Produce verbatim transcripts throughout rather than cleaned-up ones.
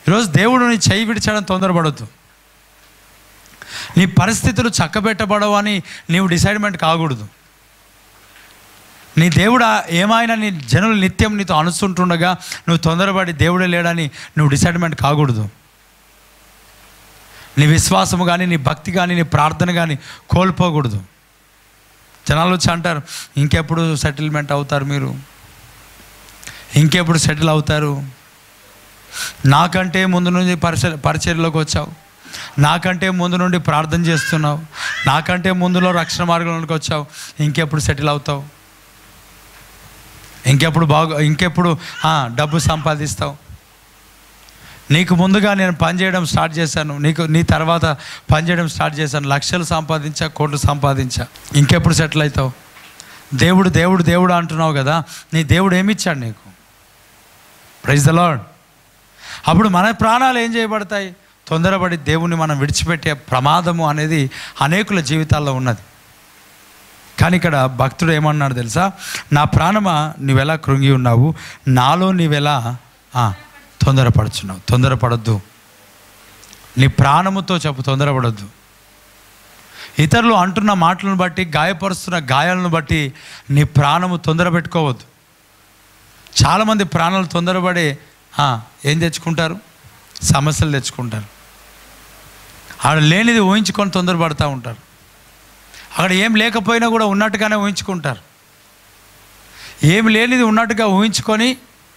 ఈరోజు దేవుడు నీ చేయి విడిచడం తొందరపడద్దు. నీ పరిస్థితులు చక్కబెట్టబడవని నీవు డిసైడ్మెంట్ కాకూడదు. నీ దేవుడు ఏమైనా నీ జనులు నిత్యం నీతో అనుస్తుంటుండగా నువ్వు తొందరపడి దేవుడే లేడని నువ్వు డిసైడ్మెంట్ కాకూడదు. నీ విశ్వాసము కానీ, నీ భక్తి కానీ, నీ ప్రార్థన కానీ కోల్పోకూడదు. జనాలు వచ్చి అంటారు, ఇంకెప్పుడు సెటిల్మెంట్ అవుతారు, మీరు ఇంకెప్పుడు సెటిల్ అవుతారు, నాకంటే ముందు నుండి పరిచయ పరిచర్యలోకి వచ్చావు, నాకంటే ముందు నుండి ప్రార్థన చేస్తున్నావు, నాకంటే ముందులో రక్షణ మార్గంలోకి వచ్చావు, ఇంకెప్పుడు సెటిల్ అవుతావు, ఇంకెప్పుడు బాగు ఇంకెప్పుడు డబ్బు సంపాదిస్తావు, నీకు ముందుగా నేను పనిచేయడం స్టార్ట్ చేశాను, నీకు నీ తర్వాత పనిచేయడం స్టార్ట్ చేశాను, లక్షలు సంపాదించా, కోట్లు సంపాదించా, ఇంకెప్పుడు సెటిల్ అవుతావు, దేవుడు దేవుడు దేవుడు అంటున్నావు కదా, నీ దేవుడు ఏమిచ్చాడు నీకు? Praise the lord. అప్పుడు మన ప్రాణాలు ఏం చేయబడతాయి? తొందరపడి దేవుణ్ణి మనం విడిచిపెట్టే ప్రమాదము అనేది అనేకుల జీవితాల్లో ఉన్నది. కానీ ఇక్కడ భక్తుడు ఏమన్నాడు తెలుసా? నా ప్రాణమా నీవెలా కృంగి ఉన్నావు, నాలో నీవెలా తొందరపడుచున్నావు. తొందరపడద్దు. నీ ప్రాణముతో చెప్పు, తొందరపడద్దు. ఇతరులు అంటున్న మాటలను బట్టి, గాయపరుస్తున్న గాయాలను బట్టి నీ ప్రాణము తొందర పెట్టుకోవద్దు. చాలామంది ప్రాణాలు తొందరపడే ఏం తెచ్చుకుంటారు? సమస్యలు తెచ్చుకుంటారు. ఆడ లేనిది ఊహించుకొని తొందరపడుతూ ఉంటారు. అక్కడ ఏం లేకపోయినా కూడా ఉన్నట్టుగానే ఊహించుకుంటారు. ఏమి లేనిది ఉన్నట్టుగా ఊహించుకొని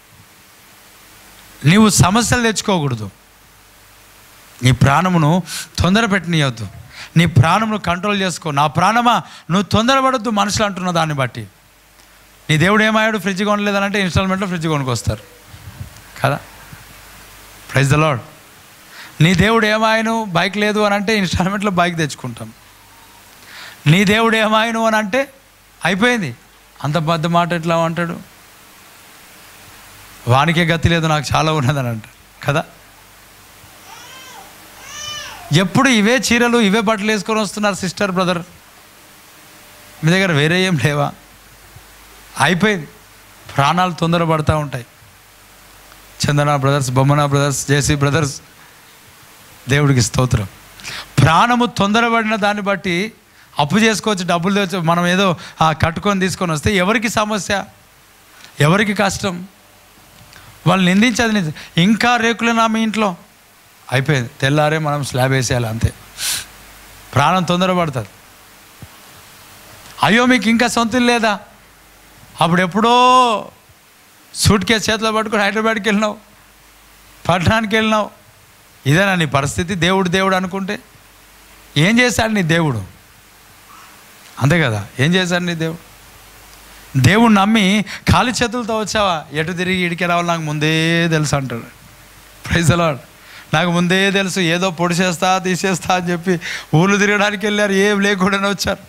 నీవు సమస్యలు తెచ్చుకోకూడదు. నీ ప్రాణమును తొందర పెట్టనీయొద్దు. నీ ప్రాణమును కంట్రోల్ చేసుకో. నా ప్రాణమా నువ్వు తొందరపడద్దు. మనుషులు అంటున్న దాన్ని బట్టి నీ దేవుడు ఏమయ్యాడు? ఫ్రిడ్జ్ కొనలేదనంటే ఇన్స్టాల్మెంట్లో ఫ్రిడ్జ్ కొనుక్కొస్తారు కదా. Praise the lord. నీ దేవుడు ఏమాయను? బైక్ లేదు అని అంటే ఇన్స్టాల్మెంట్లో బైక్ తెచ్చుకుంటాం. నీ దేవుడు ఏమాయను అని అంటే అయిపోయింది. అంత పెద్ద మాట ఎట్లా అంటాడు? వానికే గతి లేదు, నాకు చాలా ఉన్నదని అంటాడు కదా. ఎప్పుడు ఇవే చీరలు ఇవే బట్టలు వేసుకొని వస్తున్నారు సిస్టర్, బ్రదర్, మీ దగ్గర వేరే ఏం లేవా? అయిపోయింది. ప్రాణాలు తొందరపడుతూ ఉంటాయి. Chandana brothers, Bommana brothers, JC brothers, దేవుడికి స్తోత్రం. ప్రాణము తొందరపడిన దాన్ని బట్టి అప్పు చేసుకోవచ్చు, డబ్బులు తెచ్చు, మనం ఏదో కట్టుకొని తీసుకొని వస్తే ఎవరికి సమస్య, ఎవరికి కష్టం? వాళ్ళు నిందించేది ఇంకా రేకులేనా మీ ఇంట్లో? అయిపోయింది. తెల్లారే మనం స్లాబ్ వేసేయాలి అంతే. ప్రాణం తొందరపడుతుంది. అయ్యో మీకు ఇంకా సొంతం లేదా? అప్పుడు ఎప్పుడో సూట్ కేసు చేతిలో పట్టుకొని హైదరాబాద్కి వెళ్ళినావు, పట్టణానికి వెళ్ళినావు. ఇదేనా నీ పరిస్థితి? దేవుడు దేవుడు అనుకుంటే ఏం చేశాడు నీ దేవుడు? అంతే కదా, ఏం చేశాడు నీ దేవుడు? దేవుడు నమ్మి ఖాళీ చేతులతో వచ్చావా? ఎటు తిరిగి ఇడికి రావాలి నాకు ముందే తెలుసు అంటాడు. Praise the lord. నాకు ముందే తెలుసు, ఏదో పొడి చేస్తా తీసేస్తా అని చెప్పి ఊళ్ళు తిరగడానికి వెళ్ళారు, ఏం లేకుండానే వచ్చారు.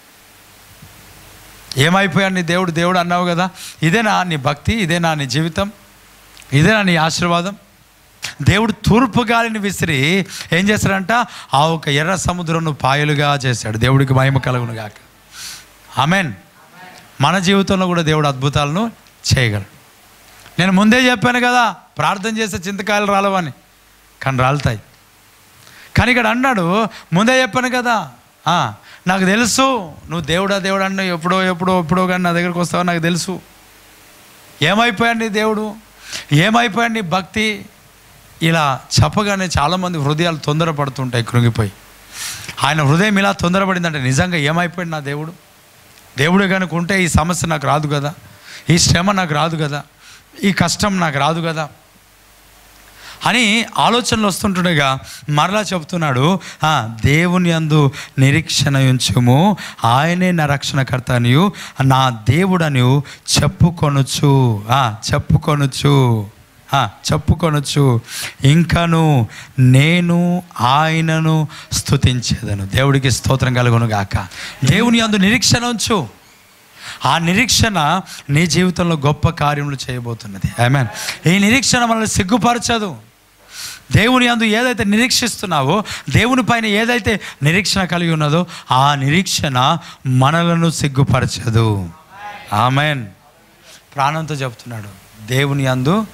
ఏమైపోయాడు నీ దేవుడు? దేవుడు అన్నావు కదా. ఇదేనా నీ భక్తి? ఇదేనా నీ జీవితం? ఇదేనా నీ ఆశీర్వాదం? దేవుడు తూర్పు గాలిని విసిరి ఏం చేశాడంట? ఆ ఒక ఎర్ర సముద్రంను పాయలుగా చేశాడు. దేవుడికి మహిమ కలుగును గాక. ఆమెన్. మన జీవితంలో కూడా దేవుడు అద్భుతాలను చేయగలడు. నేను ముందే చెప్పాను కదా, ప్రార్థన చేస్తే చింతకాయలు రాలవని, కానీ రాలుతాయి. కానీ ఇక్కడ అన్నాడు, ముందే చెప్పాను కదా, నాకు తెలుసు నువ్వు దేవుడా దేవుడు అన్న ఎప్పుడో ఎప్పుడో ఎప్పుడో కానీ నా దగ్గరకు వస్తావో నాకు తెలుసు. ఏమైపోయాడు నీ దేవుడు? ఏమైపోయాడు నీ భక్తి? ఇలా చెప్పగానే చాలామంది హృదయాలు తొందరపడుతుంటాయి, కృంగిపోయి. ఆయన హృదయం ఇలా తొందరపడిందంటే నిజంగా ఏమైపోయాడు నా దేవుడు? దేవుడు కనుక ఉంటే ఈ సమస్య నాకు రాదు కదా, ఈ శ్రమ నాకు రాదు కదా, ఈ కష్టం నాకు రాదు కదా అని ఆలోచనలు వస్తుంటుండగా మరలా చెప్తున్నాడు, దేవుని యందు నిరీక్షణ ఉంచుము, ఆయనే నా రక్షణకర్తనియు నా దేవుడనియు చెప్పుకొనొచ్చు చెప్పుకొనొచ్చు చెప్పుకొనొచ్చు ఇంకను నేను ఆయనను స్తుతించేదను. దేవుడికి స్తోత్రం కలుగును గాక. దేవుని యందు నిరీక్షణ ఉంచు. ఆ నిరీక్షణ నీ జీవితంలో గొప్ప కార్యములు చేయబోతున్నది. ఆమేన్. ఈ నిరీక్షణ మనల్ని సిగ్గుపరచదు. దేవుని యందు ఏదైతే నిరీక్షిస్తున్నావో, దేవుని పైన ఏదైతే నిరీక్షణ కలిగి ఉన్నదో ఆ నిరీక్షణ మనలను సిగ్గుపరచదు. ఆమేన్. ప్రాణంతో చెప్తున్నాడు, దేవుని యందు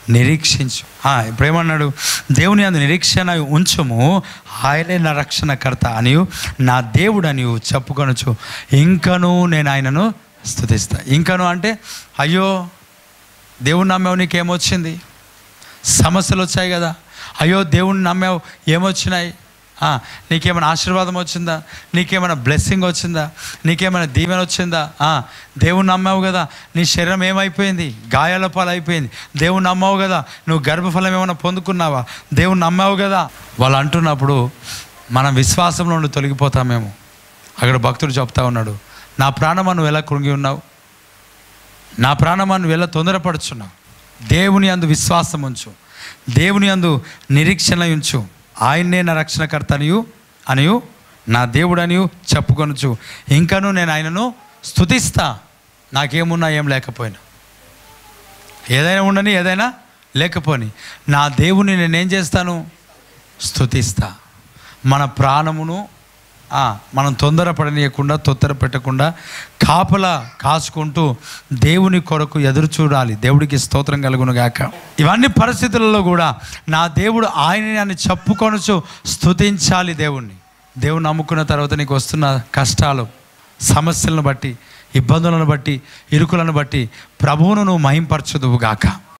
నిరీక్షించు. ఇప్పుడు ఏమన్నాడు? దేవుని యందు నిరీక్షణ ఉంచుము, ఆయనే నా రక్షణకర్త అనియు నా దేవుడు అనియు చెప్పుకొనొచ్చు. ఇంకను నేను ఆయనను స్తుతిస్తా. ఇంకను అంటే అయ్యో దేవుని నమ్మావు, నీకేమొచ్చింది? సమస్యలు వచ్చాయి కదా. అయ్యో దేవుణ్ణి నమ్మావు, ఏమొచ్చినాయి? నీకేమైనా ఆశీర్వాదం వచ్చిందా? నీకేమైనా బ్లెస్సింగ్ వచ్చిందా? నీకేమైనా దీవెన వచ్చిందా? దేవుణ్ణి నమ్మావు కదా, నీ శరీరం ఏమైపోయింది? గాయాల పాలు అయిపోయింది. దేవుణ్ణి నమ్మావు కదా, నువ్వు గర్భఫలం ఏమైనా పొందుకున్నావా? దేవుణ్ణి నమ్మావు కదా. వాళ్ళు అంటున్నప్పుడు మనం విశ్వాసంలో నుండి తొలగిపోతామేమో. అక్కడ భక్తుడు చెప్తా ఉన్నాడు, నా ప్రాణమా నువ్వు ఎలా కృంగి ఉన్నావు? నా ప్రాణమా నువ్వు ఎలా తొందరపడుచున్నావు? దేవుని యందు విశ్వాసం ఉంచు, దేవుని యందు నిరీక్షణ ఉంచు. ఆయన్నే నా రక్షణకర్త అనియు అనియు నా దేవుడు అనియు చెప్పుకొనొచ్చు. ఇంకను నేను ఆయనను స్తుతిస్తా. నాకేమున్నా ఏం లేకపోయినా, ఏదైనా ఉండని ఏదైనా లేకపోని, నా దేవుని నేనేం చేస్తాను? స్తుతిస్తా. మన ప్రాణమును మనం తొందరపడనీయకుండా, తొత్తర పెట్టకుండా కాపలా కాచుకుంటూ దేవుని కొరకు ఎదురు చూడాలి. దేవుడికి స్తోత్రం కలుగును గాక. ఇవన్నీ పరిస్థితులలో కూడా నా దేవుడు ఆయనని అని చెప్పుకొనొచ్చు స్తుతించాలి దేవుణ్ణి. దేవుని నమ్ముకున్న తర్వాత నీకు వస్తున్న కష్టాలు, సమస్యలను బట్టి, ఇబ్బందులను బట్టి, ఇరుకులను బట్టి ప్రభువును నువ్వు మహింపరచుదువు గాక.